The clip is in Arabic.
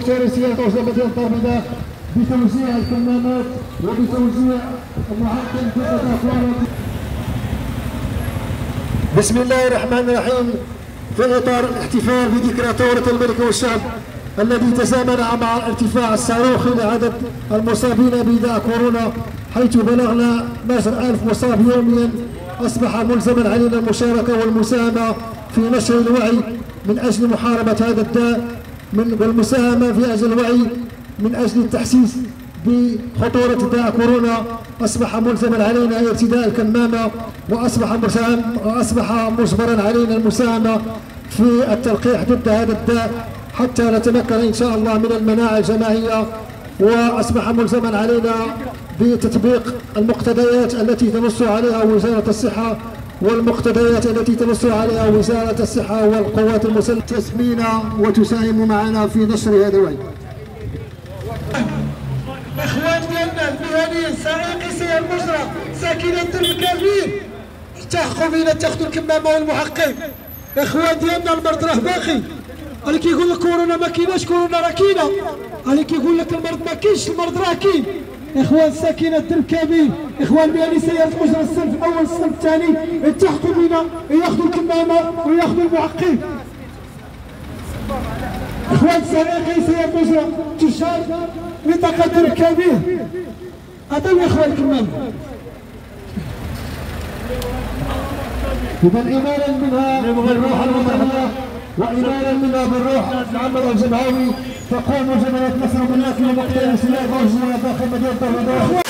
مشاري سيادة وزارة مدينة طابلة بتوزيع الكمامات وبتوزيع المعقم في الأفوار. بسم الله الرحمن الرحيم. في إطار الاحتفال بذكرى ثورة الملك والشعب الذي تزامن مع ارتفاع الصاروخي لعدد المصابين بداء كورونا، حيث بلغنا 12,000 مصاب يوميا، أصبح ملزما علينا المشاركة والمساهمة في نشر الوعي من أجل محاربة هذا الداء، والمساهمة في أجل الوعي من أجل التحسيس بخطورة داء كورونا. أصبح ملزما علينا ارتداء الكمامة، وأصبح مجبرا علينا المساهمة في التلقيح ضد هذا الداء حتى نتمكن إن شاء الله من المناعة الجماعية. وأصبح ملزما علينا بتطبيق المقتضيات التي تنص عليها وزارة الصحة والمقتضيات التي تنص عليها وزارة الصحة والقوات المسلحة تسمينا وتساهم معنا في نشر هذا الوعي. اخوان ديالنا المهنيين سائقي سير المجرى ساكنين درب كاملين التحقوا بينا تاخذوا الكمامه والمحقق. اخوان ديالنا المرض راه باقي، اللي كيقول لك كورونا ما كايناش، كورونا راه كاينه. اللي كيقول لك المرض ما كاينش، المرض راه كاين. اخوان ساكنه درب كامل، اخوان مهني سيارة المجرى الصنف الاول الصنف الثاني التحقوا بينا ياخذوا الكمامه وياخذوا المحقق. اخوان سائقي سيارة المجرى تشار منطقة درب كامل عطيو يا اخوان الكمامة. إذا إيمانا منها بالروح المطهرة وإيمانا منها بالروح العمل الجمعوي تقوم جمعية مصر بالناس ومقتنع سلاح داخل مدينة طابلة.